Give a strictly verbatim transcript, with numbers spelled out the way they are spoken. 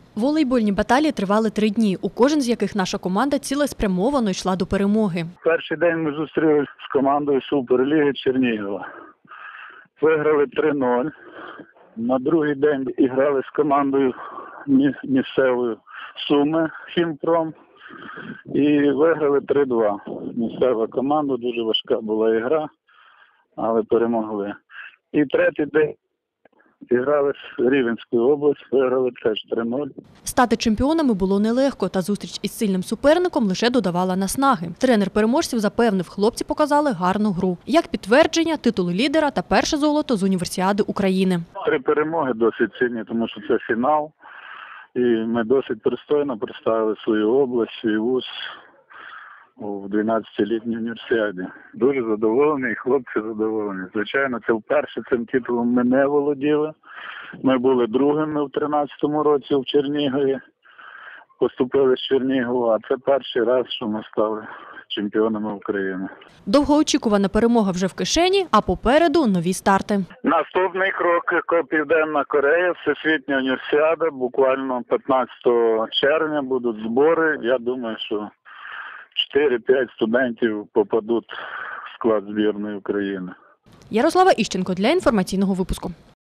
Волейбольні баталії тривали три дні, у кожен з яких наша команда цілеспрямовано йшла до перемоги. Перший день ми зустрілися з командою Суперліги Чернігова. Виграли три нуль. На другий день грали з командою місцевою Суми Хімпром і виграли три два. Місцева команда, дуже важка була гра, але перемогли. І третій день зіграли з Рівненською областю, виграли теж три нуль. Стати чемпіонами було нелегко, та зустріч із сильним суперником лише додавала наснаги. Тренер переможців запевнив, хлопці показали гарну гру. Як підтвердження, титул лідера та перше золото з Універсіади України. Три перемоги досить цінні, тому що це фінал. І ми досить пристойно представили свою область, свій вуз у дванадцятилітній універсіаді. Дуже задоволений, хлопці задоволені. Звичайно, це вперше цим титулом ми не володіли. Ми були другими в тринадцятому році в Чернігові, поступили з Чернігова, а це перший раз, що ми стали чемпіонами України. Довгоочікувана перемога вже в кишені, а попереду нові старти. Наступний крок – Південна Корея, Всесвітня універсіада. Буквально п'ятнадцятого червня будуть збори. Я думаю, що чотири-п'ять студентів попадуть в склад збірної України. Ярослава Іщенко для інформаційного випуску.